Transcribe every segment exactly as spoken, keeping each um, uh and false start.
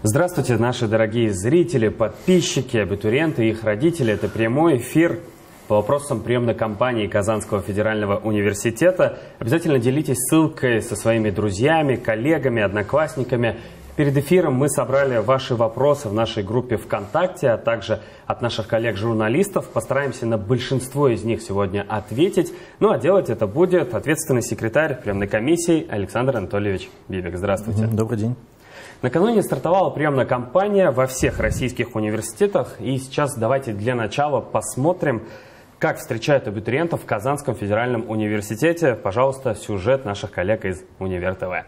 Здравствуйте, наши дорогие зрители, подписчики, абитуриенты и их родители. Это прямой эфир по вопросам приемной кампании Казанского федерального университета. Обязательно делитесь ссылкой со своими друзьями, коллегами, одноклассниками. Перед эфиром мы собрали ваши вопросы в нашей группе ВКонтакте, а также от наших коллег-журналистов. Постараемся на большинство из них сегодня ответить. Ну а делать это будет ответственный секретарь приемной комиссии Александр Анатольевич Бибик. Здравствуйте. Добрый день. Накануне стартовала приемная кампания во всех российских университетах. И сейчас давайте для начала посмотрим, как встречают абитуриентов в Казанском федеральном университете. Пожалуйста, сюжет наших коллег из Универ ТВ.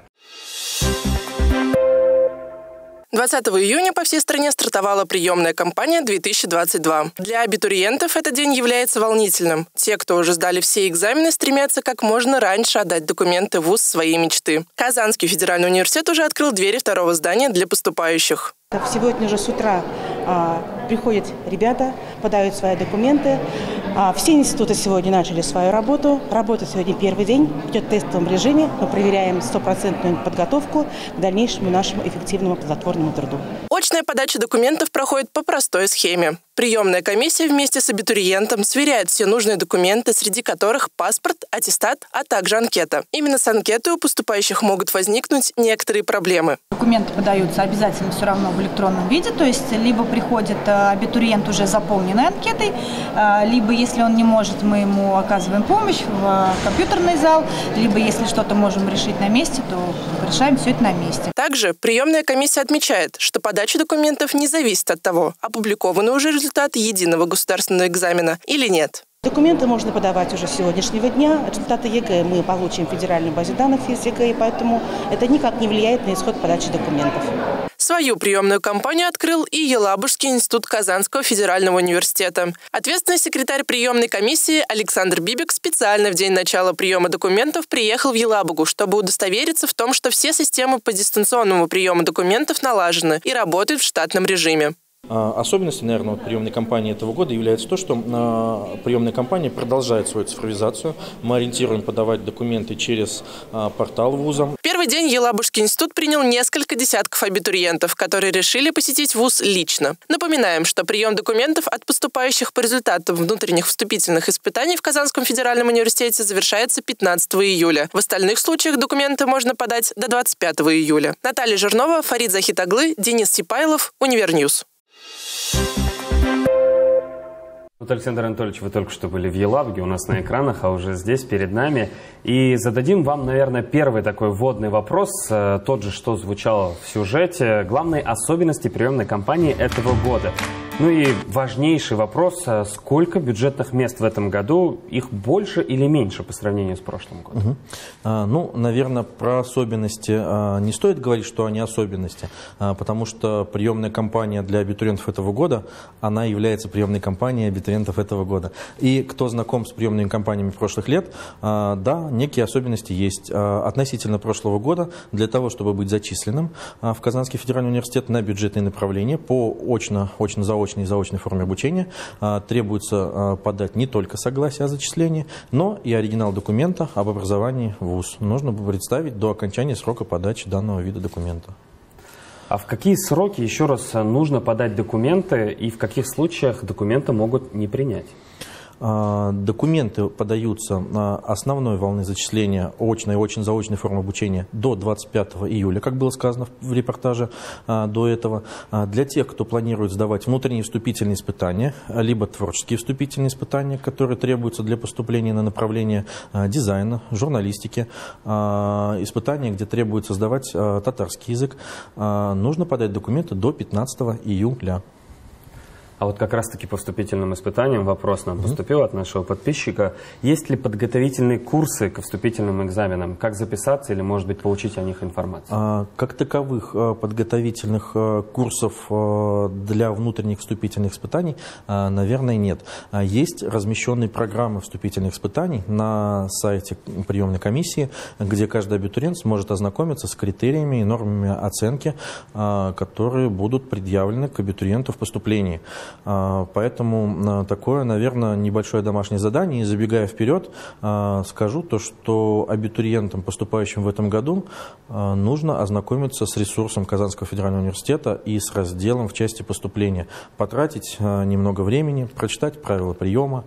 двадцатого июня по всей стране стартовала приемная кампания две тысячи двадцать два. Для абитуриентов этот день является волнительным. Те, кто уже сдали все экзамены, стремятся как можно раньше отдать документы в вуз своей мечты. Казанский федеральный университет уже открыл двери второго здания для поступающих. Сегодня же с утра а, приходят ребята, подают свои документы. А, все институты сегодня начали свою работу. Работа сегодня первый день, идет в тестовом режиме. Мы проверяем стопроцентную подготовку к дальнейшему нашему эффективному плодотворному труду. Очная подача документов проходит по простой схеме. Приемная комиссия вместе с абитуриентом сверяет все нужные документы, среди которых паспорт, аттестат, а также анкета. Именно с анкетой у поступающих могут возникнуть некоторые проблемы. Документы подаются обязательно все равно в электронном виде, то есть либо приходит абитуриент уже заполненной анкетой, либо, если он не может, мы ему оказываем помощь в компьютерный зал, либо, если что-то можем решить на месте, то решаем все это на месте. Также приемная комиссия отмечает, что подача документов не зависит от того, опубликованы уже результаты единого государственного экзамена или нет. Документы можно подавать уже с сегодняшнего дня. Результаты ЕГЭ мы получим в федеральной базе данных из ЕГЭ, и поэтому это никак не влияет на исход подачи документов. Свою приемную кампанию открыл и Елабужский институт Казанского федерального университета. Ответственный секретарь приемной комиссии Александр Бибик специально в день начала приема документов приехал в Елабугу, чтобы удостовериться в том, что все системы по дистанционному приему документов налажены и работают в штатном режиме. Особенностью, наверное, вот приемной кампании этого года является то, что э, приемная кампания продолжает свою цифровизацию. Мы ориентируем подавать документы через э, портал вуза. В первый день Елабужский институт принял несколько десятков абитуриентов, которые решили посетить вуз лично. Напоминаем, что прием документов от поступающих по результатам внутренних вступительных испытаний в Казанском федеральном университете завершается пятнадцатого июля. В остальных случаях документы можно подать до двадцать пятого июля. Наталья Жирнова, Фарид Захитаглы, Денис Сипайлов, Универньюз. Вот, Александр Анатольевич, вы только что были в Елабуге, у нас на экранах, а уже здесь, перед нами. И зададим вам, наверное, первый такой вводный вопрос, тот же, что звучал в сюжете. Главные особенности приемной кампании этого года. Ну и важнейший вопрос, сколько бюджетных мест в этом году, их больше или меньше по сравнению с прошлым годом? Угу. А, ну, наверное, про особенности а, не стоит говорить, что они особенности, а, потому что приемная кампания для абитуриентов этого года, она является приемной кампанией абитуриентов этого года. И кто знаком с приемными кампаниями прошлых лет, а, да, некие особенности есть. А, относительно прошлого года, для того, чтобы быть зачисленным а, в Казанский федеральный университет на бюджетные направления по очно, очно-заочно и заочной форме обучения, а, требуется а, подать не только согласие о зачислении, но и оригинал документа об образовании в вуз. Нужно представить до окончания срока подачи данного вида документа. А в какие сроки, еще раз, нужно подать документы и в каких случаях документы могут не принять? Документы подаются основной волны зачисления очной и очно-заочной формы обучения до двадцать пятого июля, как было сказано в репортаже до этого. Для тех, кто планирует сдавать внутренние вступительные испытания, либо творческие вступительные испытания, которые требуются для поступления на направление дизайна, журналистики, испытания, где требуется сдавать татарский язык, нужно подать документы до пятнадцатого июля. А вот как раз-таки по вступительным испытаниям вопрос нам поступил от нашего подписчика. Есть ли подготовительные курсы к вступительным экзаменам? Как записаться или, может быть, получить о них информацию? Как таковых подготовительных курсов для внутренних вступительных испытаний, наверное, нет. Есть размещенные программы вступительных испытаний на сайте приемной комиссии, где каждый абитуриент сможет ознакомиться с критериями и нормами оценки, которые будут предъявлены к абитуриенту в поступлении. Поэтому такое, наверное, небольшое домашнее задание. И забегая вперед, скажу то, что абитуриентам, поступающим в этом году, нужно ознакомиться с ресурсом Казанского федерального университета и с разделом в части поступления. Потратить немного времени, прочитать правила приема,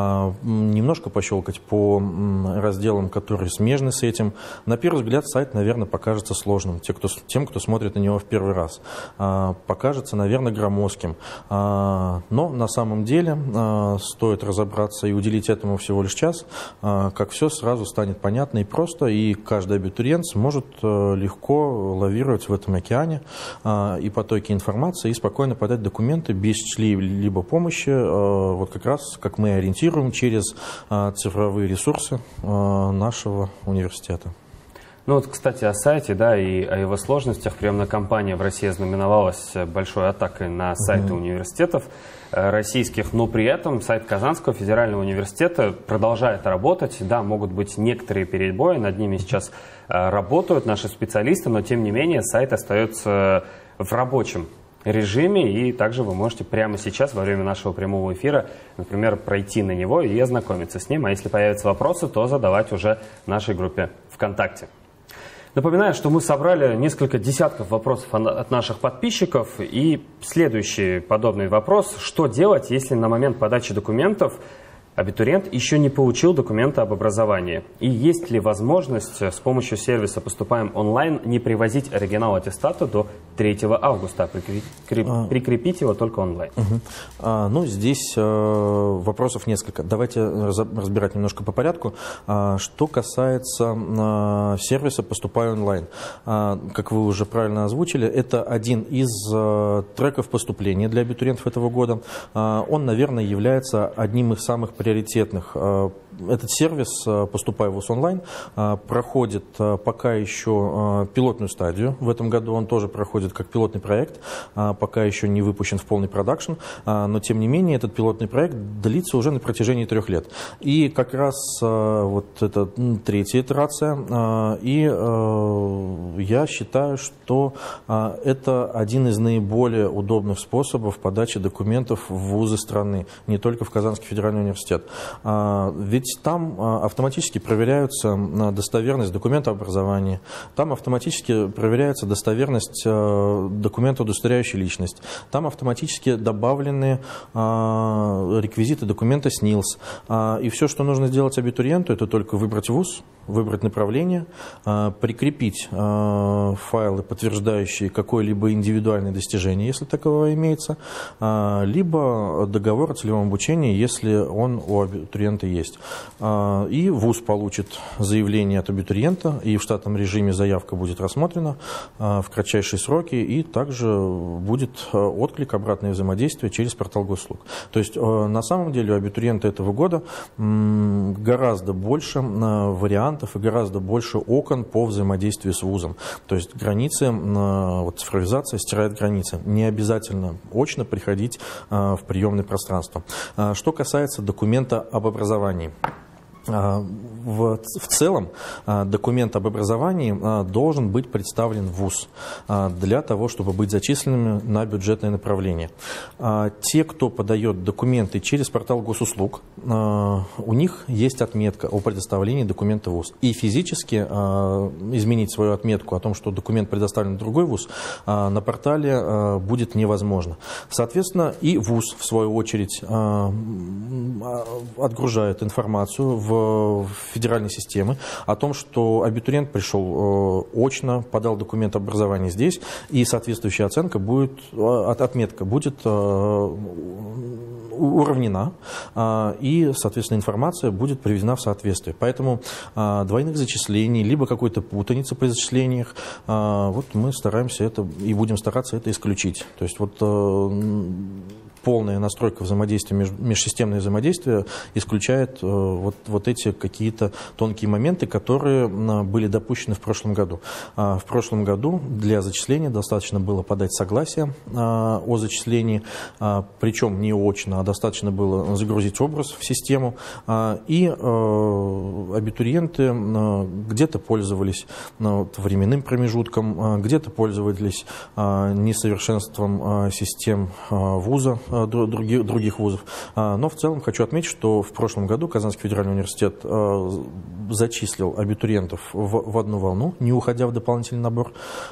немножко пощелкать по разделам, которые смежны с этим. На первый взгляд сайт, наверное, покажется сложным тем, кто, тем, кто смотрит на него в первый раз. Покажется, наверное, громоздким. Но на самом деле стоит разобраться и уделить этому всего лишь час, как все сразу станет понятно и просто, и каждый абитуриент сможет легко лавировать в этом океане и потоке информации и спокойно подать документы без чьей-либо помощи, вот как раз как мы ориентируем через цифровые ресурсы нашего университета. Ну вот, кстати, о сайте, да, и о его сложностях. Приемная кампания в России знаменовалась большой атакой на сайты mm-hmm. университетов российских, но при этом сайт Казанского федерального университета продолжает работать. Да, могут быть некоторые перебои, над ними сейчас работают наши специалисты, но тем не менее сайт остается в рабочем режиме, и также вы можете прямо сейчас, во время нашего прямого эфира, например, пройти на него и ознакомиться с ним. А если появятся вопросы, то задавать уже в нашей группе ВКонтакте. Напоминаю, что мы собрали несколько десятков вопросов от наших подписчиков. И следующий подобный вопрос: что делать, если на момент подачи документов абитуриент еще не получил документы об образовании? И есть ли возможность с помощью сервиса «Поступаем онлайн» не привозить оригинал аттестата до третьего августа, а прикрепить, а... прикрепить его только онлайн? Угу. А, ну, здесь а, вопросов несколько. Давайте разбирать немножко по порядку. А, что касается а, сервиса «Поступай онлайн». А, как вы уже правильно озвучили, это один из а, треков поступления для абитуриентов этого года. А, он, наверное, является одним из самых приоритетных. Этот сервис «Поступай в ВУЗ онлайн» проходит пока еще пилотную стадию. В этом году он тоже проходит как пилотный проект, пока еще не выпущен в полный продакшн, но тем не менее этот пилотный проект длится уже на протяжении трех лет. И как раз вот это третья итерация, и я считаю, что это один из наиболее удобных способов подачи документов в вузы страны, не только в Казанский федеральный университет. Ведь там автоматически проверяется достоверность документа об образовании, там автоматически проверяется достоверность документа, удостоверяющий личность, там автоматически добавлены реквизиты документа СНИЛС. И все, что нужно сделать абитуриенту, это только выбрать вуз, выбрать направление, прикрепить файлы, подтверждающие какое-либо индивидуальное достижение, если таковое имеется, либо договор о целевом обучении, если он у абитуриента есть. И вуз получит заявление от абитуриента, и в штатном режиме заявка будет рассмотрена в кратчайшие сроки, и также будет отклик, обратное взаимодействие через портал госуслуг. То есть на самом деле у абитуриента этого года гораздо больше вариантов и гораздо больше окон по взаимодействию с вузом. То есть границы, вот цифровизация стирает границы. Не обязательно очно приходить в приемное пространство. Что касается документа об образовании. В, в целом документ об образовании должен быть представлен в вуз для того, чтобы быть зачисленными на бюджетное направление. Те, кто подает документы через портал госуслуг, у них есть отметка о предоставлении документа в вуз. И физически изменить свою отметку о том, что документ предоставлен в другой вуз, на портале будет невозможно. Соответственно, и вуз, в свою очередь, отгружает информацию в в федеральной системы о том, что абитуриент пришел очно, подал документ об образовании здесь, и соответствующая оценка будет, отметка будет уравнена, и, соответственно, информация будет приведена в соответствие. Поэтому двойных зачислений, либо какой-то путаницы при зачислениях, вот мы стараемся это и будем стараться это исключить. То есть вот полная настройка взаимодействия, межсистемное взаимодействие исключает вот, вот эти какие-то тонкие моменты, которые были допущены в прошлом году. В прошлом году для зачисления достаточно было подать согласие о зачислении, причем не очно, а достаточно было загрузить образ в систему, и абитуриенты где-то пользовались временным промежутком, где-то пользовались несовершенством систем вуза, других, других вузов. Но в целом хочу отметить, что в прошлом году Казанский федеральный университет зачислил абитуриентов в, в одну волну, не уходя в дополнительный набор,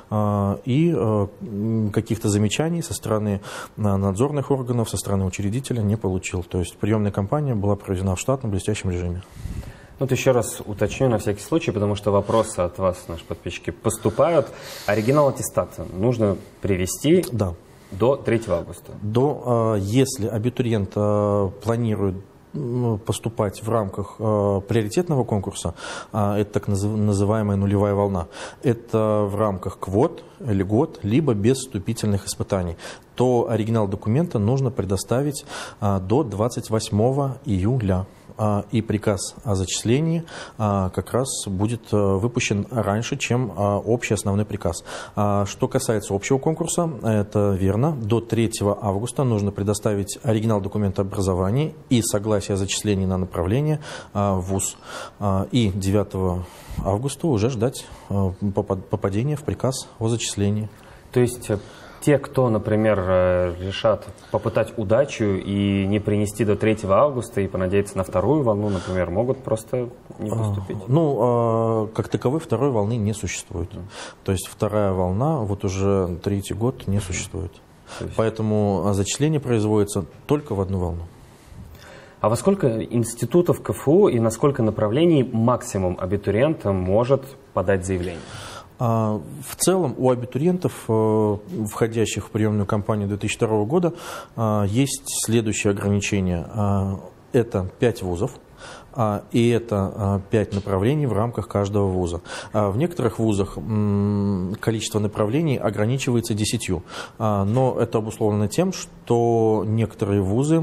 и каких-то замечаний со стороны надзорных органов, со стороны учредителя не получил. То есть приемная кампания была проведена в штатном блестящем режиме. Вот еще раз уточню на всякий случай, потому что вопросы от вас, наши подписчики, поступают. Оригинал аттестата нужно привести да. до третьего августа. До, если абитуриент планирует поступать в рамках э, приоритетного конкурса, э, это так называемая нулевая волна, это в рамках квот, льгот, либо без вступительных испытаний, то оригинал документа нужно предоставить э, до двадцать восьмого июля. И приказ о зачислении как раз будет выпущен раньше, чем общий основной приказ. Что касается общего конкурса, это верно. До третьего августа нужно предоставить оригинал документа образования и согласие о зачислении на направление в вуз. И девятого августа уже ждать попадения в приказ о зачислении. То есть те, кто, например, решат попытать удачу и не принести до третьего августа и понадеяться на вторую волну, например, могут просто не поступить? Ну, как таковой второй волны не существует. То есть вторая волна вот уже третий год не существует. Есть... Поэтому зачисление производится только в одну волну. А во сколько институтов КФУ и на сколько направлений максимум абитуриент может подать заявление? В целом у абитуриентов, входящих в приемную кампанию две тысячи второго года, есть следующие ограничения. Это пять вузов. И это пять направлений в рамках каждого вуза. В некоторых вузах количество направлений ограничивается десятью. Но это обусловлено тем, что некоторые вузы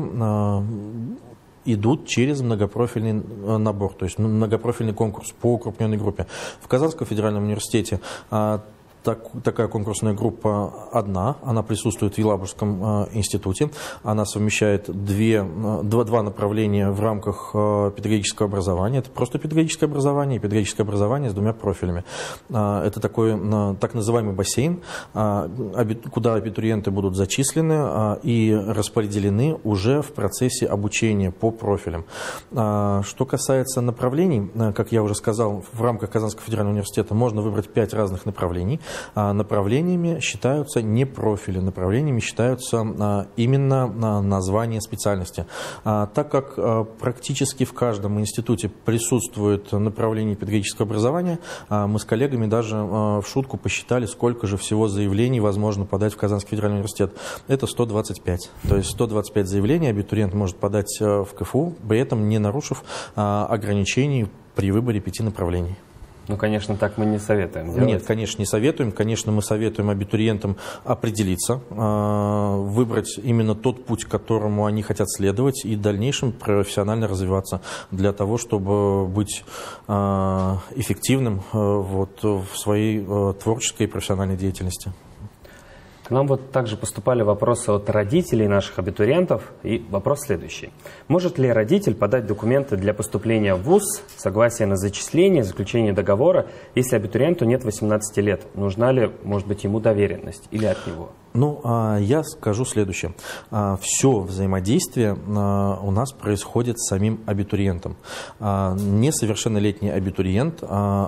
идут через многопрофильный набор, то есть многопрофильный конкурс по укрупненной группе. В Казанском федеральном университете Так, такая конкурсная группа одна, она присутствует в Елабужском э, институте, она совмещает две, два, два направления в рамках э, педагогического образования, это просто педагогическое образование и педагогическое образование с двумя профилями. Э, это такой э, так называемый бассейн, э, абит, куда абитуриенты будут зачислены э, и распределены уже в процессе обучения по профилям. Э, что касается направлений, э, как я уже сказал, в рамках Казанского федерального университета можно выбрать пять разных направлений. Направлениями считаются не профили, направлениями считаются именно названия специальности. Так как практически в каждом институте присутствует направление педагогического образования, мы с коллегами даже в шутку посчитали, сколько же всего заявлений возможно подать в Казанский федеральный университет. Это сто двадцать пять. То есть сто двадцать пять заявлений абитуриент может подать в КФУ, при этом не нарушив ограничений при выборе пяти направлений. Ну, конечно, так мы не советуем делать. Нет, конечно, не советуем. Конечно, мы советуем абитуриентам определиться, выбрать именно тот путь, к которому они хотят следовать, и в дальнейшем профессионально развиваться для того, чтобы быть эффективным вот, в своей творческой и профессиональной деятельности. К нам вот также поступали вопросы от родителей наших абитуриентов. И вопрос следующий. Может ли родитель подать документы для поступления в вуз, согласие на зачисление, заключение договора, если абитуриенту нет восемнадцати лет? Нужна ли, может быть, ему доверенность или от него? Ну, я скажу следующее. Все взаимодействие у нас происходит с самим абитуриентом. Несовершеннолетний абитуриент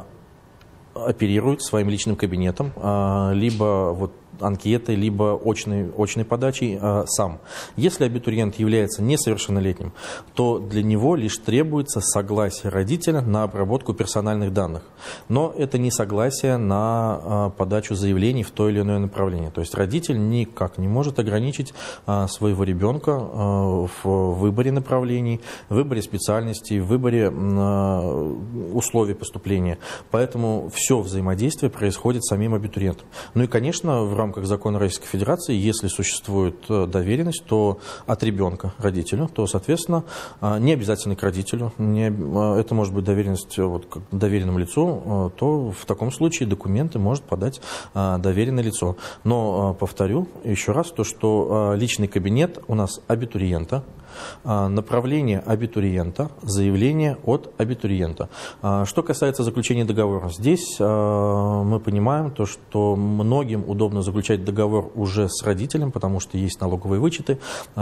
оперирует своим личным кабинетом, либо вот анкетой, либо очной, очной подачей э, сам. Если абитуриент является несовершеннолетним, то для него лишь требуется согласие родителя на обработку персональных данных. Но это не согласие на э, подачу заявлений в то или иное направление. То есть родитель никак не может ограничить э, своего ребенка э, в выборе направлений, в выборе специальностей, в выборе э, условий поступления. Поэтому все взаимодействие происходит с самим абитуриентом. Ну и, конечно, в рамках В рамках закона Российской Федерации, если существует доверенность, то от ребенка родителю, то, соответственно, не обязательно к родителю, не, это может быть доверенность вот, к доверенному лицу, то в таком случае документы может подать доверенное лицо. Но повторю еще раз то, что личный кабинет у нас абитуриента, направление абитуриента, заявление от абитуриента. Что касается заключения договора, здесь мы понимаем то, что многим удобно заключать договор уже с родителем, потому что есть налоговые вычеты,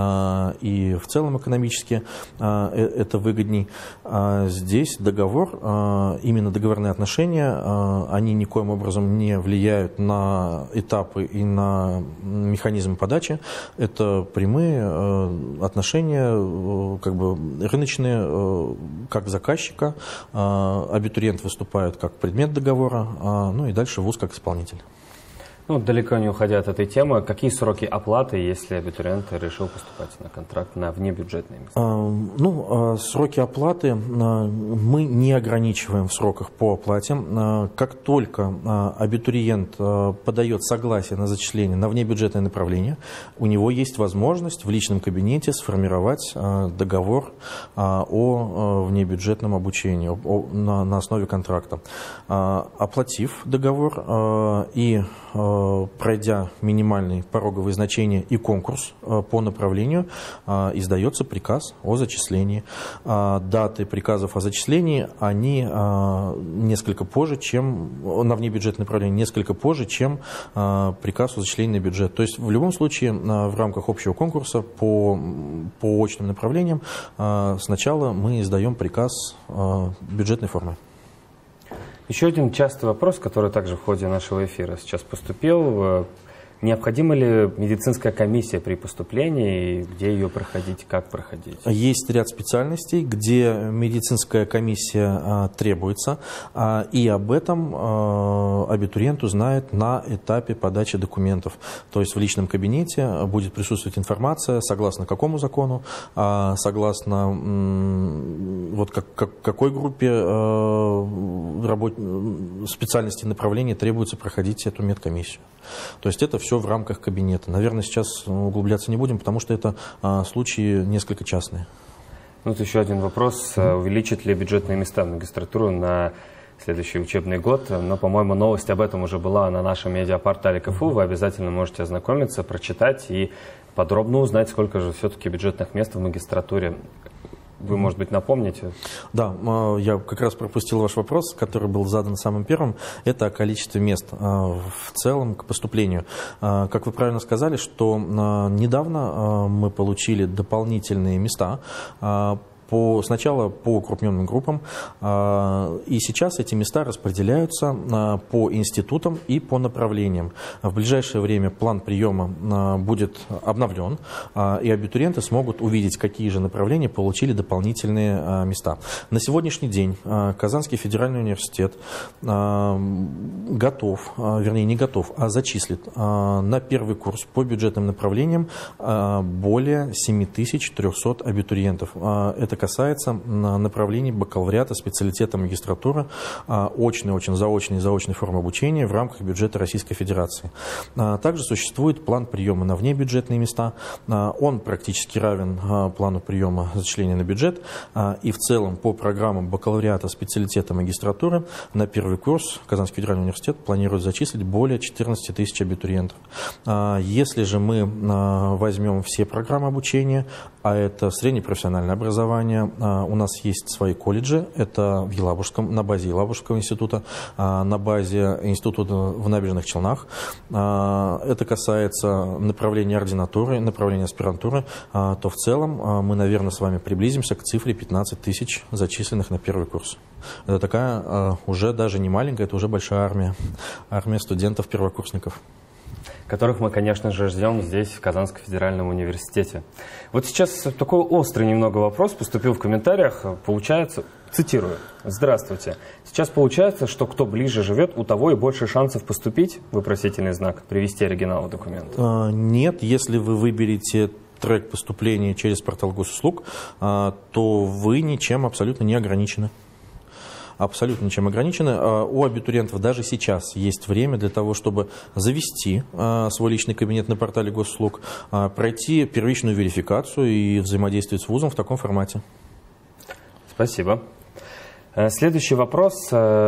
и в целом экономически это выгодней. Здесь договор, именно договорные отношения, они никоим образом не влияют на этапы и на механизм подачи. Это прямые отношения, как бы рыночные, как заказчика, абитуриент выступает как предмет договора, ну и дальше вуз как исполнитель. Ну, далеко не уходя от этой темы, какие сроки оплаты, если абитуриент решил поступать на контракт на внебюджетные места? Ну, сроки оплаты мы не ограничиваем в сроках по оплате. Как только абитуриент подает согласие на зачисление на внебюджетное направление, у него есть возможность в личном кабинете сформировать договор о внебюджетном обучении на основе контракта. Оплатив договор и пройдя минимальные пороговые значения и конкурс по направлению, издается приказ о зачислении. Даты приказов о зачислении, они несколько позже, чем на внебюджетное направление, несколько позже, чем приказ о зачислении на бюджет. То есть в любом случае в рамках общего конкурса по, по очным направлениям сначала мы издаем приказ бюджетной формы. Еще один частый вопрос, который также в ходе нашего эфира сейчас поступил. Необходима ли медицинская комиссия при поступлении, где ее проходить, как проходить? Есть ряд специальностей, где медицинская комиссия а, требуется, а, и об этом а, абитуриент узнает на этапе подачи документов. То есть в личном кабинете будет присутствовать информация, согласно какому закону, а, согласно м, вот как, как, какой группе а, работ... специальности направления требуется проходить эту медкомиссию. То есть это все в рамках кабинета. Наверное, сейчас углубляться не будем, потому что это а, случаи несколько частные. Ну, вот еще один вопрос. Mm-hmm. Увеличат ли бюджетные места в магистратуру на следующий учебный год? Но, по-моему, новость об этом уже была на нашем медиапортале КФУ. Mm-hmm. Вы обязательно можете ознакомиться, прочитать и подробно узнать, сколько же все-таки бюджетных мест в магистратуре. Вы, может быть, напомните? Да, я как раз пропустил ваш вопрос, который был задан самым первым. Это о количестве мест в целом к поступлению. Как вы правильно сказали, что недавно мы получили дополнительные места. По, сначала по укрупненным группам, и сейчас эти места распределяются по институтам и по направлениям. В ближайшее время план приема будет обновлен, и абитуриенты смогут увидеть, какие же направления получили дополнительные места. На сегодняшний день Казанский федеральный университет готов, вернее не готов, а зачислит на первый курс по бюджетным направлениям более семи тысяч трёхсот абитуриентов. Это касается направлений бакалавриата, специалитета, магистратуры, очной, очень заочной и заочной формы обучения в рамках бюджета Российской Федерации. Также существует план приема на внебюджетные места. Он практически равен плану приема зачисления на бюджет. И в целом по программам бакалавриата, специалитета, магистратуры на первый курс Казанский федеральный университет планирует зачислить более четырнадцати тысяч абитуриентов. Если же мы возьмем все программы обучения, а это среднее профессиональное образование, у нас есть свои колледжи, это в Елабужском, на базе Елабужского института, на базе института в Набережных Челнах. Это касается направления ординатуры, направления аспирантуры, то в целом мы, наверное, с вами приблизимся к цифре пятнадцать тысяч зачисленных на первый курс. Это такая уже даже не маленькая, это уже большая армия, армия студентов-первокурсников. Которых мы, конечно же, ждем здесь, в Казанском федеральном университете. Вот сейчас такой острый немного вопрос поступил в комментариях. Получается, цитирую, «Здравствуйте. Сейчас получается, что кто ближе живет, у того и больше шансов поступить?» Вопросительный знак. Привести оригинал документа. Нет, если вы выберете трек поступления через портал госуслуг, то вы ничем абсолютно не ограничены. Абсолютно ничем ограничены. У абитуриентов даже сейчас есть время для того, чтобы завести свой личный кабинет на портале госуслуг, пройти первичную верификацию и взаимодействовать с вузом в таком формате. Спасибо. Следующий вопрос.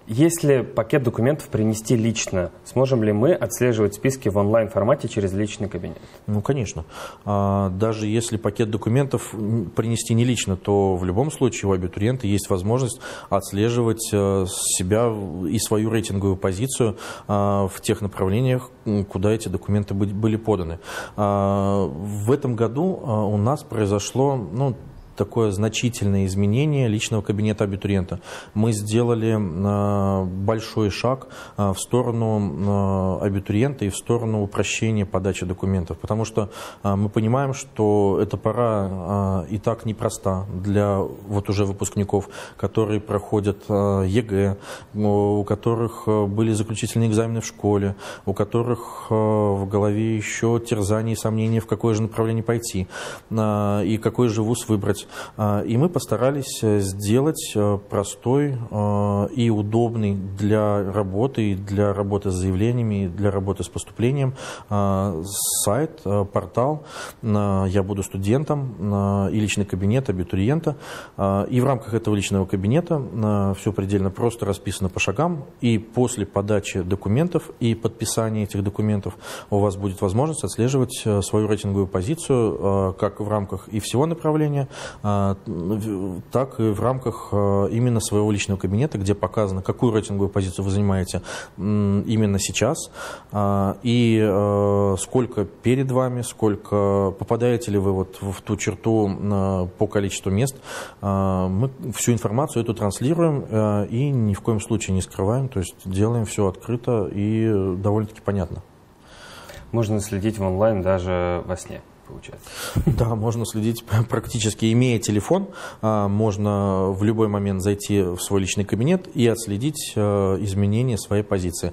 Если пакет документов принести лично, сможем ли мы отслеживать списки в онлайн-формате через личный кабинет? Ну, конечно. Даже если пакет документов принести не лично, то в любом случае у абитуриента есть возможность отслеживать себя и свою рейтинговую позицию в тех направлениях, куда эти документы были поданы. В этом году у нас произошло, ну, такое значительное изменение личного кабинета абитуриента. Мы сделали э, большой шаг э, в сторону э, абитуриента и в сторону упрощения подачи документов, потому что э, мы понимаем, что эта пора э, и так непроста для вот уже выпускников, которые проходят э, ЕГЭ, у которых были заключительные экзамены в школе, у которых э, в голове еще терзания и сомнения, в какое же направление пойти э, и какой же вуз выбрать. И мы постарались сделать простой и удобный для работы, для работы с заявлениями, для работы с поступлением сайт, портал «Я буду студентом» и личный кабинет абитуриента. И в рамках этого личного кабинета все предельно просто расписано по шагам. И после подачи документов и подписания этих документов у вас будет возможность отслеживать свою рейтинговую позицию как в рамках и всего направления, так и в рамках именно своего личного кабинета, где показано, какую рейтинговую позицию вы занимаете именно сейчас, и сколько перед вами, сколько попадаете ли вы вот в ту черту по количеству мест. Мы всю информацию эту транслируем и ни в коем случае не скрываем, то есть делаем все открыто и довольно-таки понятно. Можно следить в онлайн даже во сне. Получается. Да, можно следить практически, имея телефон, можно в любой момент зайти в свой личный кабинет и отследить изменения своей позиции.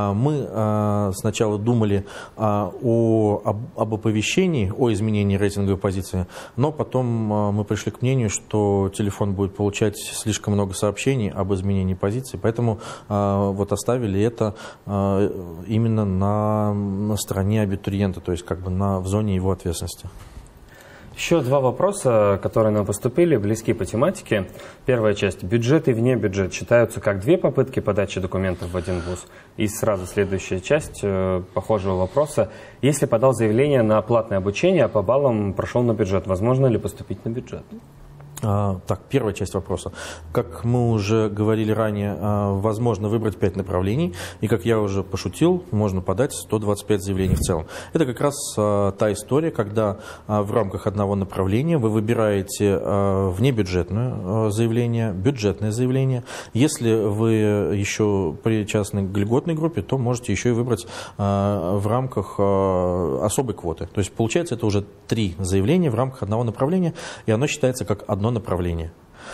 Мы сначала думали о, об, об оповещении, о изменении рейтинговой позиции, но потом мы пришли к мнению, что телефон будет получать слишком много сообщений об изменении позиции, поэтому вот оставили это именно на, на стороне абитуриента, то есть как бы на, в зоне его ответственности. Еще два вопроса, которые нам поступили, близки по тематике. Первая часть. Бюджет и вне бюджет считаются как две попытки подачи документов в один вуз. И сразу следующая часть э, похожего вопроса. Если подал заявление на платное обучение, а по баллам прошел на бюджет, возможно ли поступить на бюджет? Так, первая часть вопроса. Как мы уже говорили ранее, возможно выбрать пять направлений, и, как я уже пошутил, можно подать сто двадцать пять заявлений в целом. Это как раз та история, когда в рамках одного направления вы выбираете внебюджетное заявление, бюджетное заявление. Если вы еще причастны к льготной группе, то можете еще и выбрать в рамках особой квоты. То есть, получается, это уже три заявления в рамках одного направления, и оно считается как одно направление.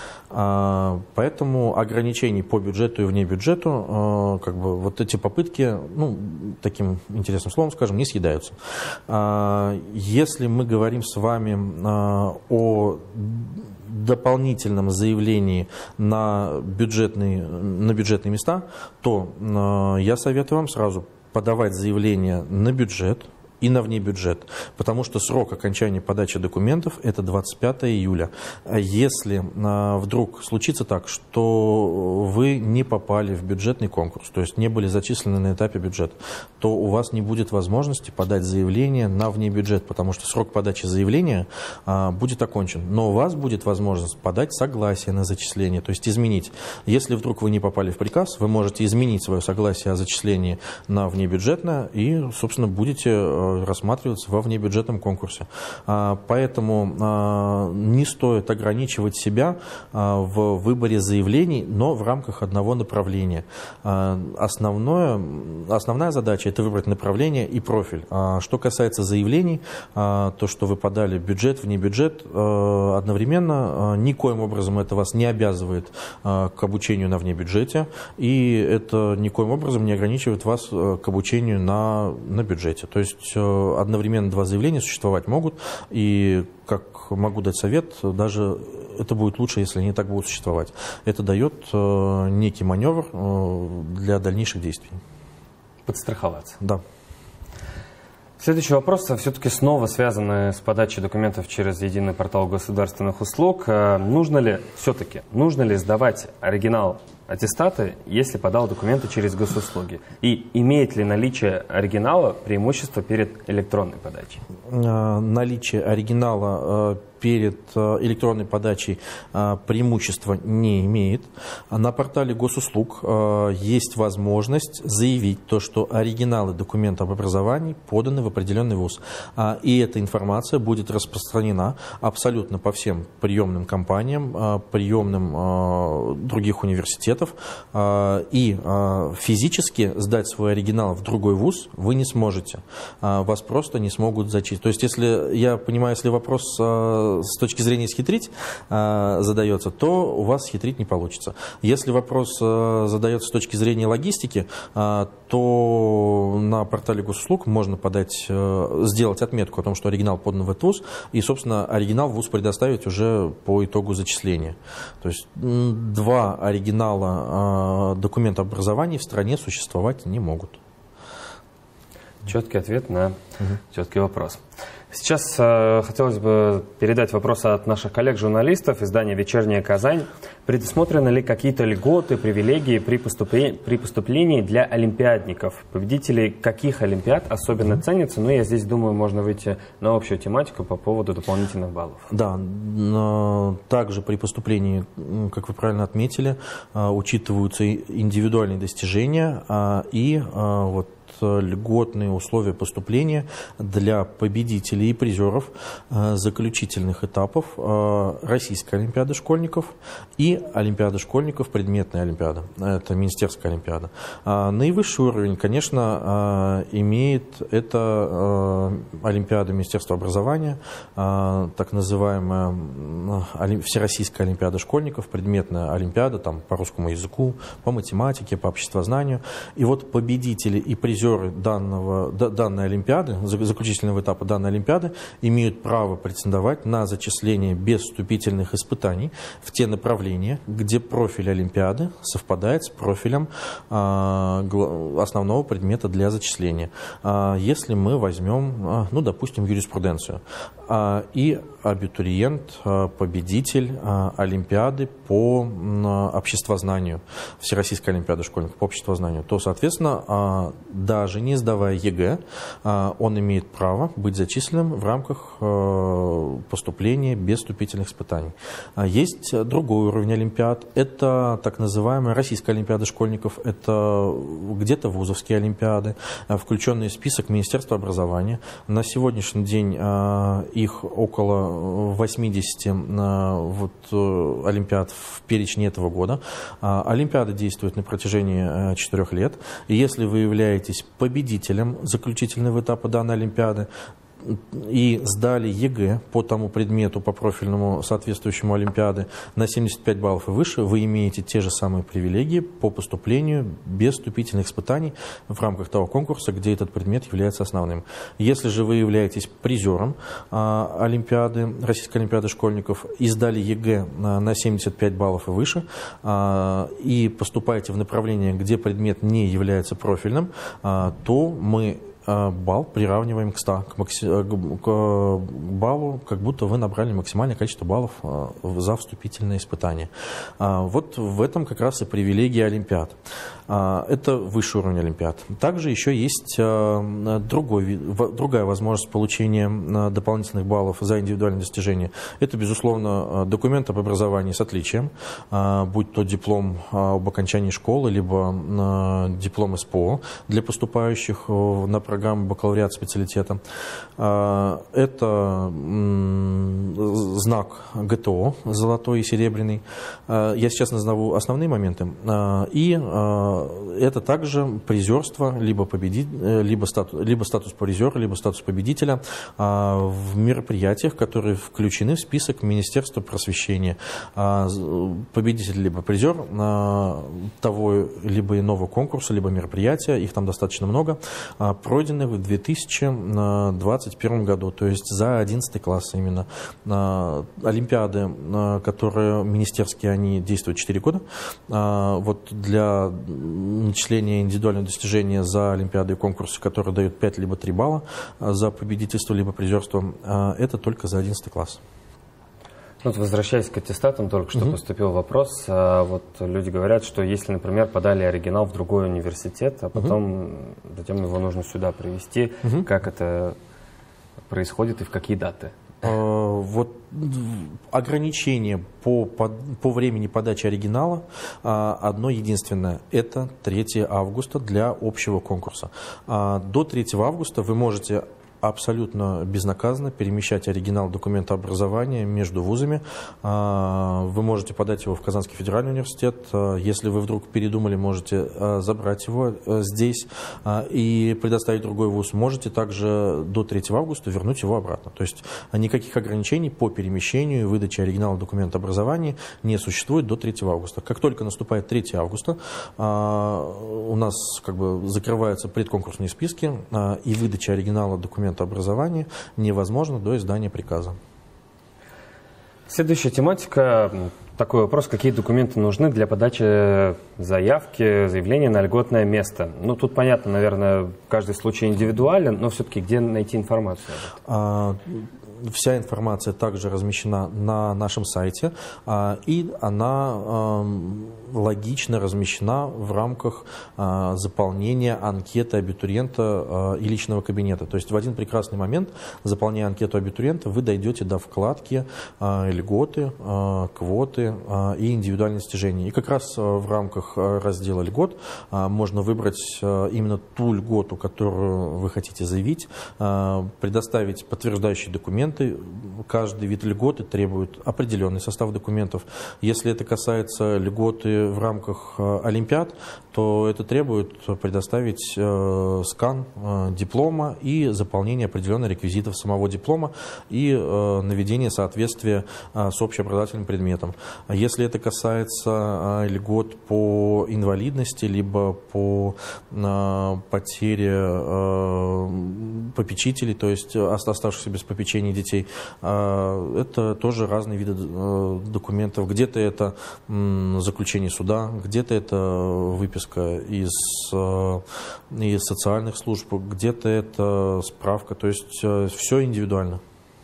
Поэтому ограничений по бюджету и вне бюджету, как бы вот эти попытки, ну, таким интересным словом скажем, не съедаются. Если мы говорим с вами о дополнительном заявлении на бюджетные, на бюджетные места, то я советую вам сразу подавать заявление на бюджет и на внебюджет, потому что срок окончания подачи документов – это двадцать пятое июля. Если а, вдруг случится так, что вы не попали в бюджетный конкурс, то есть не были зачислены на этапе бюджета, то у вас не будет возможности подать заявление на внебюджет, потому что срок подачи заявления а, будет окончен. Но у вас будет возможность подать согласие на зачисление, то есть изменить. Если вдруг вы не попали в приказ, вы можете изменить свое согласие о зачислении на внебюджетное и, собственно, будете рассматриваться во внебюджетном конкурсе. Поэтому не стоит ограничивать себя в выборе заявлений, но в рамках одного направления. Основное, основная задача – это выбрать направление и профиль. Что касается заявлений, то, что вы подали бюджет, внебюджет, одновременно никоим образом это вас не обязывает к обучению на внебюджете, и это никоим образом не ограничивает вас к обучению на, на бюджете. То есть одновременно два заявления существовать могут, и, как могу дать совет, даже это будет лучше, если они так будут существовать. Это дает некий маневр для дальнейших действий. Подстраховаться. Да. Следующий вопрос все-таки снова связан с подачей документов через единый портал государственных услуг. Нужно ли все-таки, нужно ли сдавать оригинал аттестаты, если подал документы через госуслуги? И имеет ли наличие оригинала преимущество перед электронной подачей? Наличие оригинала перед электронной подачей преимущества не имеет. На портале госуслуг есть возможность заявить то, что оригиналы документов об образовании поданы в определенный вуз. И эта информация будет распространена абсолютно по всем приемным компаниям, приемным других университетов. И физически сдать свой оригинал в другой вуз вы не сможете. Вас просто не смогут зачесть. То есть, если я понимаю, если вопрос с точки зрения схитрить э, задается, то у вас схитрить не получится. Если вопрос э, задается с точки зрения логистики, э, то на портале госуслуг можно подать, э, сделать отметку о том, что оригинал подан в этот вуз, и, собственно, оригинал вуз предоставить уже по итогу зачисления. То есть два оригинала э, документа об образовании в стране существовать не могут. Четкий ответ на угу. четкий вопрос. Сейчас э, хотелось бы передать вопрос от наших коллег-журналистов издания «Вечерняя Казань». Предусмотрены ли какие-то льготы, привилегии при, поступе... при поступлении для олимпиадников? Победителей каких олимпиад особенно mm-hmm. ценятся? Но я здесь думаю, можно выйти на общую тематику по поводу дополнительных баллов. Да, также при поступлении, как вы правильно отметили, учитываются индивидуальные достижения и вот льготные условия поступления для победителей и призеров заключительных этапов Российской олимпиады школьников и Олимпиады школьников, предметная олимпиада. Это Министерская олимпиада. Наивысший уровень, конечно, имеет это Олимпиада Министерства образования, так называемая Всероссийская олимпиада школьников, предметная олимпиада там, по русскому языку, по математике, по обществознанию. И вот победители и призеры Данного, данной олимпиады, заключительного этапа данной олимпиады, имеют право претендовать на зачисление без вступительных испытаний в те направления, где профиль олимпиады совпадает с профилем а, основного предмета для зачисления. А, если мы возьмем, а, ну, допустим, юриспруденцию, а, и абитуриент, а, победитель а, олимпиады по а, обществознанию, Всероссийской олимпиады школьников по обществознанию, то, соответственно, а, даже не сдавая ЕГЭ, он имеет право быть зачисленным в рамках поступления без вступительных испытаний. Есть другой уровень олимпиад. Это так называемая Российская олимпиада школьников. Это где-то вузовские олимпиады, включенные в список Министерства образования. На сегодняшний день их около восьмидесяти вот, олимпиад в перечне этого года. Олимпиада действует на протяжении четырех лет. И если вы являетесь победителем заключительного этапа данной олимпиады и сдали ЕГЭ по тому предмету, по профильному соответствующему олимпиады на семьдесят пять баллов и выше, вы имеете те же самые привилегии по поступлению без вступительных испытаний в рамках того конкурса, где этот предмет является основным. Если же вы являетесь призером а, олимпиады, Российской олимпиады школьников и сдали ЕГЭ на, на семьдесят пять баллов и выше а, и поступаете в направление, где предмет не является профильным, а, то мы балл приравниваем к ста, к, макси... к баллу, как будто вы набрали максимальное количество баллов за вступительные испытания. Вот в этом как раз и привилегия олимпиад. Это высший уровень олимпиад. Также еще есть другой, другая возможность получения дополнительных баллов за индивидуальные достижения. Это, безусловно, документ об образовании с отличием, будь то диплом об окончании школы, либо диплом СПО для поступающих на программу бакалавриат специалитета. Это знак ГТО, золотой и серебряный. Я сейчас назову основные моменты. И это также призерство, либо, победить, либо, статус, либо статус призера, либо статус победителя в мероприятиях, которые включены в список Министерства просвещения. Победитель либо призер того либо иного конкурса, либо мероприятия, их там достаточно много, пройдены в две тысячи двадцать первом году, то есть за одиннадцатый класс именно. Олимпиады, которые министерские, они действуют четыре года. Вот для начисления индивидуального достижения за олимпиады и конкурсы, которые дают пять либо три балла за победительство либо призерство, это только за одиннадцатый класс. Вот возвращаясь к аттестатам, только что угу. поступил вопрос. А вот люди говорят, что если, например, подали оригинал в другой университет, а потом угу. затем его нужно сюда привезти, угу. как это происходит и в какие даты? Вот ограничение по, по, по времени подачи оригинала одно единственное. Это третьего августа для общего конкурса. До третьего августа вы можете абсолютно безнаказанно перемещать оригинал документа образования между вузами. Вы можете подать его в Казанский федеральный университет. Если вы вдруг передумали, можете забрать его здесь и предоставить другой вуз. Можете также до третьего августа вернуть его обратно. То есть никаких ограничений по перемещению и выдаче оригинала документа образования не существует до третьего августа. Как только наступает третьего августа, у нас как бы закрываются предконкурсные списки, и выдача оригинала документа образования невозможно до издания приказа. Следующая тематика. Такой вопрос. Какие документы нужны для подачи заявки, заявления на льготное место? Ну, тут понятно, наверное, каждый случай индивидуален, но все-таки где найти информацию? Вся информация также размещена на нашем сайте, и она логично размещена в рамках заполнения анкеты абитуриента и личного кабинета. То есть в один прекрасный момент, заполняя анкету абитуриента, вы дойдете до вкладки льготы, квоты и индивидуальные достижения. И как раз в рамках раздела льгот можно выбрать именно ту льготу, которую вы хотите заявить, предоставить подтверждающий документ. Каждый вид льготы требует определенный состав документов. Если это касается льготы в рамках олимпиад, то это требует предоставить э, скан э, диплома и заполнение определенных реквизитов самого диплома и э, наведение соответствия э, с общеобразовательным предметом. Если это касается э, льгот по инвалидности, либо по э, потере э, попечителей, то есть оставшихся без попечения детей, это тоже разные виды документов. Где-то это заключение суда, где-то это выписка из, из социальных служб, где-то это справка. То есть все индивидуально.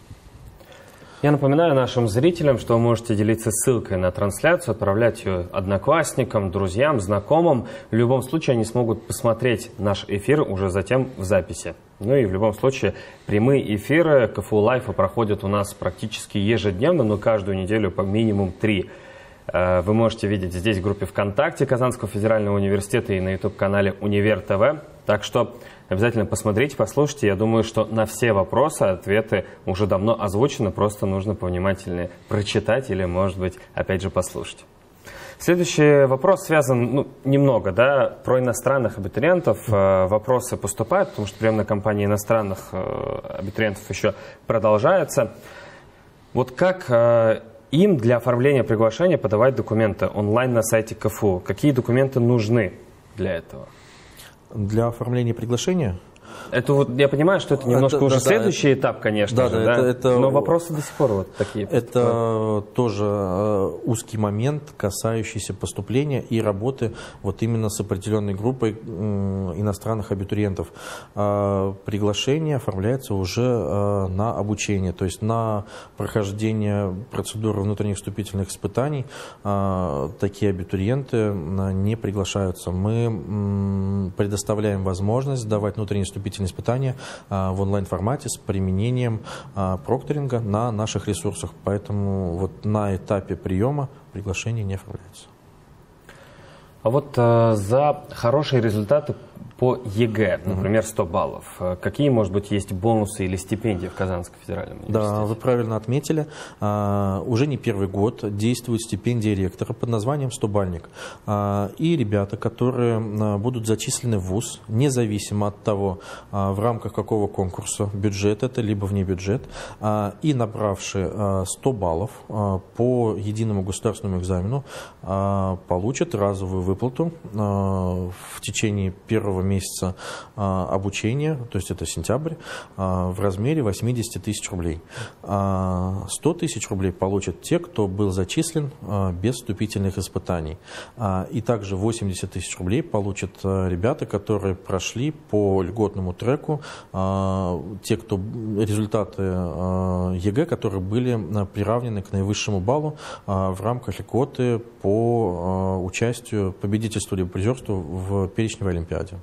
Я напоминаю нашим зрителям, что вы можете делиться ссылкой на трансляцию, отправлять ее одноклассникам, друзьям, знакомым. В любом случае они смогут посмотреть наш эфир уже затем в записи. Ну и в любом случае прямые эфиры КФУ Лайфа проходят у нас практически ежедневно, но каждую неделю по минимум три. Вы можете видеть здесь в группе ВКонтакте Казанского федерального университета и на ютуб-канале Универ ТВ. Так что обязательно посмотрите, послушайте. Я думаю, что на все вопросы ответы уже давно озвучены, просто нужно повнимательнее прочитать или, может быть, опять же послушать. Следующий вопрос связан ну, немного, да, про иностранных абитуриентов. Вопросы поступают, потому что приемная кампания иностранных абитуриентов еще продолжается. Вот как им для оформления приглашения подавать документы онлайн на сайте КФУ? Какие документы нужны для этого? Для оформления приглашения? Это вот, я понимаю, что это немножко это, уже да, следующий это, этап, конечно да, же, да, это, это, но вопросы до сих пор вот такие. Это тоже э, узкий момент, касающийся поступления и работы вот именно с определенной группой э, иностранных абитуриентов. Э, приглашение оформляется уже э, на обучение, то есть на прохождение процедуры внутренних вступительных испытаний э, такие абитуриенты не приглашаются. Мы э, предоставляем возможность давать внутренние вступительные испытания в онлайн-формате с применением прокторинга на наших ресурсах. Поэтому вот на этапе приема приглашение не оформляется. А вот э, за хорошие результаты по ЕГЭ, например, сто баллов, какие, может быть, есть бонусы или стипендии в Казанском федеральном университете? Да, вы правильно отметили. А, уже не первый год действует стипендия ректора под названием «стобальник». А, и ребята, которые а, будут зачислены в вуз, независимо от того, а, в рамках какого конкурса, бюджет это, либо вне бюджет, а, и набравшие а, сто баллов а, по единому государственному экзамену, а, получат разовую выплату а, в течение первого первого месяца обучения, то есть это сентябрь, в размере восемьдесят тысяч рублей. сто тысяч рублей получат те, кто был зачислен без вступительных испытаний. И также восемьдесят тысяч рублей получат ребята, которые прошли по льготному треку, те, кто результаты ЕГЭ, которые были приравнены к наивысшему баллу в рамках льготы по участию, победительству либо призерству в перечневой олимпиаде.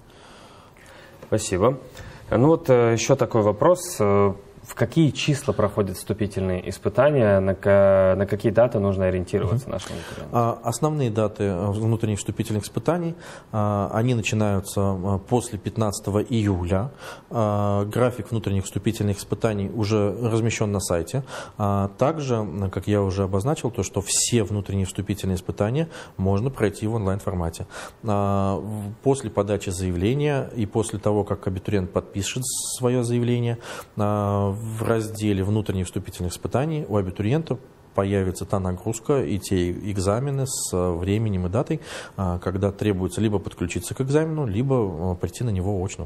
Спасибо. Ну вот еще такой вопрос. В какие числа проходят вступительные испытания, на, на какие даты нужно ориентироваться uh-huh. нашим абитуриентам? Основные даты внутренних вступительных испытаний, они начинаются после пятнадцатого июля. График внутренних вступительных испытаний уже размещен на сайте. Также, как я уже обозначил, то, что все внутренние вступительные испытания можно пройти в онлайн-формате. После подачи заявления и после того, как абитуриент подпишет свое заявление, в разделе внутренних вступительных испытаний у абитуриента появится та нагрузка и те экзамены с временем и датой, когда требуется либо подключиться к экзамену, либо прийти на него очно.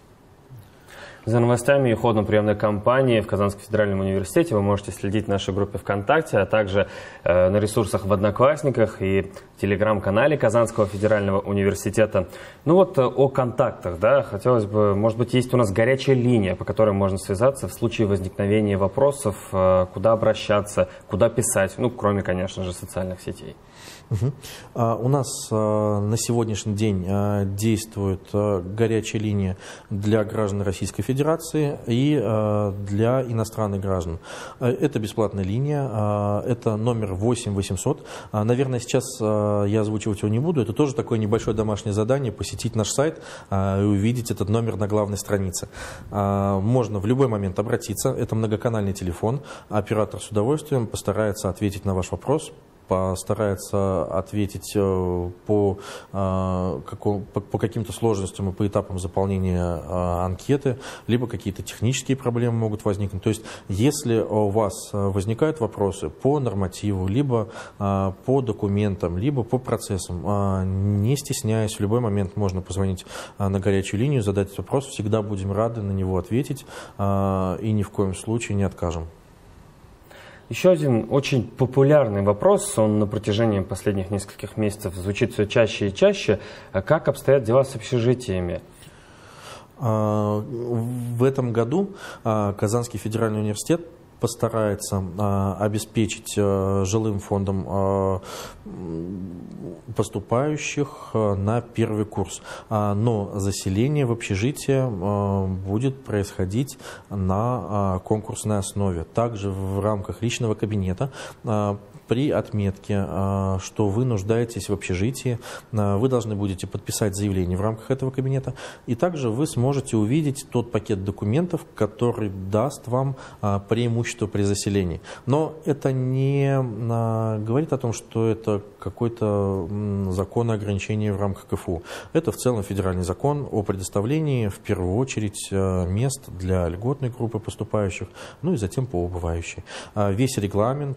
За новостями и ходом приемной кампании в Казанском федеральном университете вы можете следить в нашей группе ВКонтакте, а также э, на ресурсах в Одноклассниках и телеграм-канале Казанского федерального университета. Ну вот э, о контактах, да, хотелось бы, может быть, есть у нас горячая линия, по которой можно связаться в случае возникновения вопросов, э, куда обращаться, куда писать, ну, кроме, конечно же, социальных сетей. Угу. А, у нас а, на сегодняшний день а, действует а, горячая линия для граждан Российской Федерации и а, для иностранных граждан. А, это бесплатная линия, а, это номер восемь восемьсот. А, наверное, сейчас а, я озвучивать его не буду, это тоже такое небольшое домашнее задание, посетить наш сайт а, и увидеть этот номер на главной странице. А, можно в любой момент обратиться, это многоканальный телефон, оператор с удовольствием постарается ответить на ваш вопрос, постарается ответить по, по, по каким-то сложностям и по этапам заполнения анкеты, либо какие-то технические проблемы могут возникнуть. То есть, если у вас возникают вопросы по нормативу, либо по документам, либо по процессам, не стесняясь, в любой момент можно позвонить на горячую линию, задать этот вопрос, всегда будем рады на него ответить и ни в коем случае не откажем. Еще один очень популярный вопрос, он на протяжении последних нескольких месяцев звучит все чаще и чаще. Как обстоят дела с общежитиями? В этом году Казанский федеральный университет постарается а, обеспечить а, жилым фондом а, поступающих а, на первый курс. А, но заселение в общежитие а, будет происходить на а, конкурсной основе. Также в рамках личного кабинета а, при отметке, что вы нуждаетесь в общежитии, вы должны будете подписать заявление в рамках этого кабинета, и также вы сможете увидеть тот пакет документов, который даст вам преимущество при заселении. Но это не говорит о том, что это какой-то закон ограничения в рамках КФУ. Это в целом федеральный закон о предоставлении, в первую очередь, мест для льготной группы поступающих, ну и затем по убывающей. Весь регламент,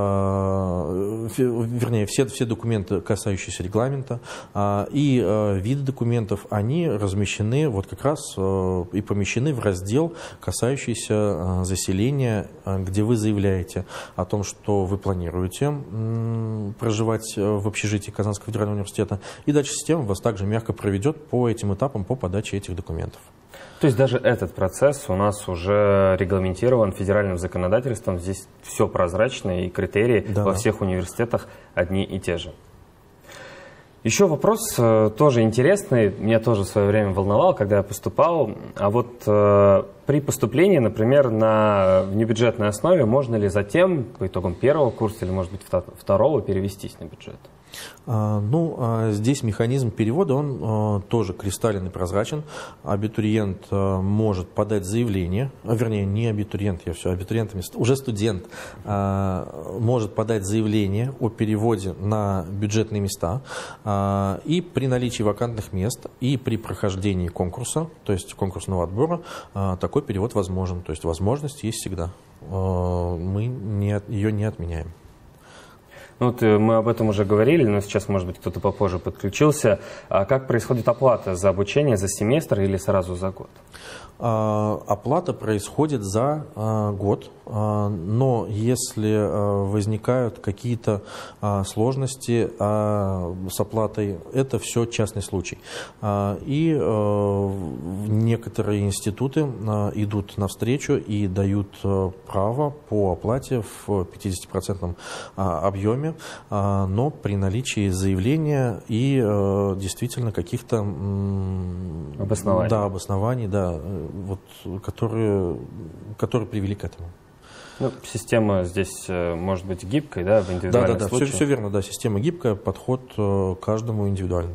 вернее, все, все документы, касающиеся регламента и виды документов, они размещены вот как раз и помещены в раздел, касающийся заселения, где вы заявляете о том, что вы планируете проживать в общежитии Казанского федерального университета, и дальше система вас также мягко проведет по этим этапам по подаче этих документов. То есть даже этот процесс у нас уже регламентирован федеральным законодательством, здесь все прозрачно и критерии да, во да. всех университетах одни и те же. Еще вопрос э, тоже интересный, меня тоже в свое время волновал, когда я поступал, а вот э, при поступлении, например, на внебюджетной основе, можно ли затем, по итогам первого курса или, может быть, второго, перевестись на бюджет? Ну, здесь механизм перевода, он тоже кристаллин и прозрачен. Абитуриент может подать заявление, вернее, не абитуриент, я все, абитуриентами, уже студент может подать заявление о переводе на бюджетные места, и при наличии вакантных мест, и при прохождении конкурса, то есть конкурсного отбора, такой перевод возможен. То есть возможность есть всегда, мы не, ее не отменяем. Ну, вот мы об этом уже говорили, но сейчас, может быть, кто-то попозже подключился. А как происходит оплата за обучение за семестр или сразу за год? Оплата происходит за год, но если возникают какие-то сложности с оплатой, это все частный случай. И некоторые институты идут навстречу и дают право по оплате в пятидесятипроцентном объеме, но при наличии заявления и действительно каких-то обоснований, да, обоснований, да, вот, которые, которые привели к этому. Ну, система здесь может быть гибкой, да, в индивидуальных да, да, да, случаях? все, все верно, да, система гибкая, подход к каждому индивидуально.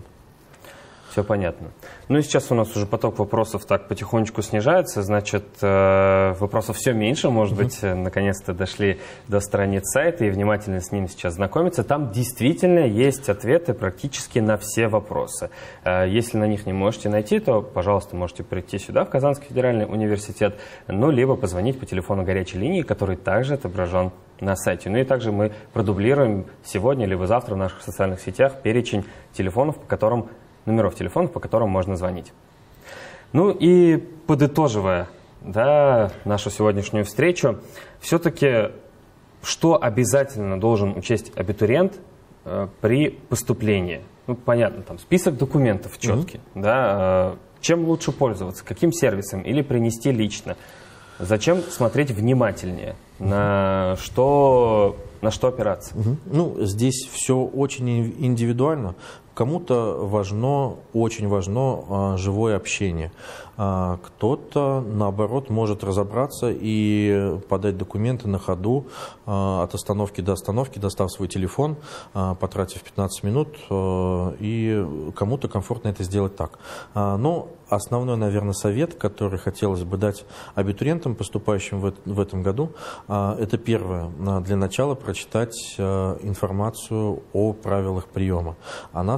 Все понятно. Ну и сейчас у нас уже поток вопросов так потихонечку снижается, значит, вопросов все меньше, может быть, наконец-то дошли до страниц сайта и внимательно с ними сейчас знакомиться. Там действительно есть ответы практически на все вопросы. Если на них не можете найти, то, пожалуйста, можете прийти сюда, в Казанский федеральный университет, ну, либо позвонить по телефону горячей линии, который также отображен на сайте. Ну и также мы продублируем сегодня либо завтра в наших социальных сетях перечень телефонов, по которым номеров телефонов, по которым можно звонить. Ну и подытоживая, да, нашу сегодняшнюю встречу, все-таки что обязательно должен учесть абитуриент э, при поступлении? Ну, понятно, там список документов четкий, mm-hmm. да, э, чем лучше пользоваться, каким сервисом или принести лично? Зачем смотреть внимательнее, mm-hmm. на что, на что опираться? Mm-hmm. Ну, здесь все очень индивидуально. Кому-то важно, очень важно а, живое общение. А, кто-то, наоборот, может разобраться и подать документы на ходу а, от остановки до остановки, достав свой телефон, а, потратив пятнадцать минут, а, и кому-то комфортно это сделать так. А, но основной, наверное, совет, который хотелось бы дать абитуриентам, поступающим в, в этом году, а, это первое. Для начала прочитать а, информацию о правилах приема. Она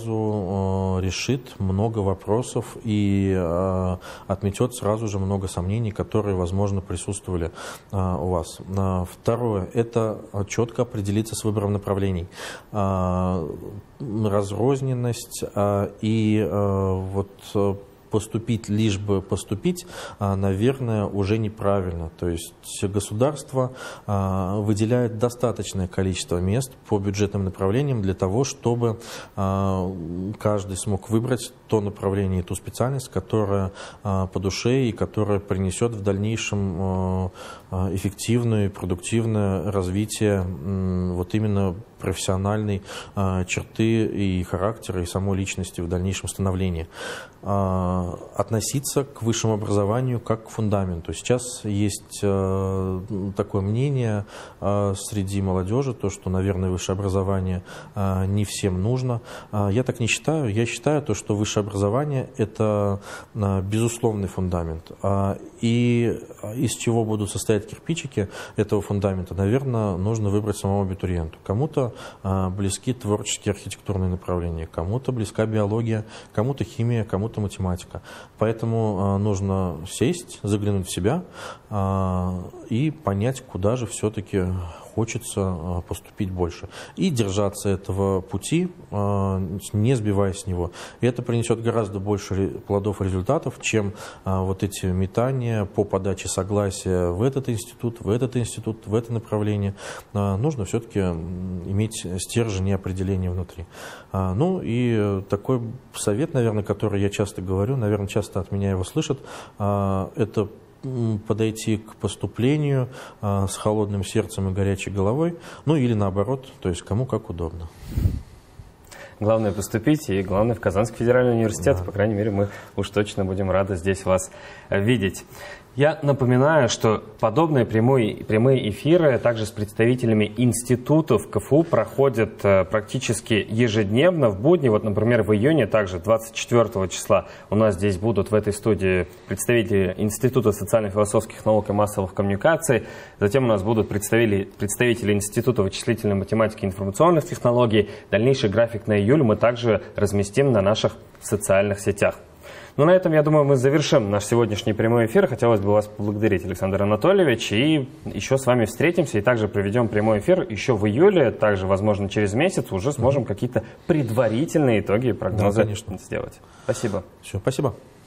сразу э, решит много вопросов и э, отметет сразу же много сомнений, которые, возможно, присутствовали э, у вас. Э, второе – это четко определиться с выбором направлений. Э, разрозненность э, и э, вот э, поступить, лишь бы поступить, наверное, уже неправильно. То есть государство выделяет достаточное количество мест по бюджетным направлениям для того, чтобы каждый смог выбрать то направление и ту специальность, которая по душе и которая принесет в дальнейшем эффективное и продуктивное развитие вот именно профессиональной черты и характера, и самой личности в дальнейшем становлении. Относиться к высшему образованию как к фундаменту. Сейчас есть такое мнение среди молодежи, то, что, наверное, высшее образование не всем нужно. Я так не считаю. Я считаю, то, что высшее образование – это безусловный фундамент. И из чего будут состоять кирпичики этого фундамента, наверное, нужно выбрать самому абитуриенту. Кому-то близки творческие архитектурные направления, кому-то близка биология, кому-то химия, кому-то математика. Поэтому нужно сесть, заглянуть в себя и понять, куда же все-таки хочется поступить больше. И держаться этого пути, не сбиваясь с него. И это принесет гораздо больше плодов и результатов, чем вот эти метания по подаче согласия в этот институт, в этот институт, в это направление. Нужно все-таки иметь стержень и определение внутри. Ну и такой совет, наверное, который я часто говорю, наверное, часто от меня его слышат, это подойти к поступлению а, с холодным сердцем и горячей головой, ну или наоборот, то есть кому как удобно. Главное поступить, и главное в Казанский федеральный университет, Да. По крайней мере, мы уж точно будем рады здесь вас видеть. Я напоминаю, что подобные прямые, прямые эфиры также с представителями институтов КФУ проходят практически ежедневно в будни. Вот, например, в июне, также двадцать четвёртого числа, у нас здесь будут в этой студии представители Института социально-философских наук и массовых коммуникаций. Затем у нас будут представители, представители Института вычислительной математики и информационных технологий. Дальнейший график на июль мы также разместим на наших социальных сетях. Ну, на этом, я думаю, мы завершим наш сегодняшний прямой эфир. Хотелось бы вас поблагодарить, Александр Анатольевич, и еще с вами встретимся и также проведем прямой эфир еще в июле, также, возможно, через месяц уже сможем mm-hmm. какие-то предварительные итоги и прогнозы да, сделать. Спасибо. Все, спасибо.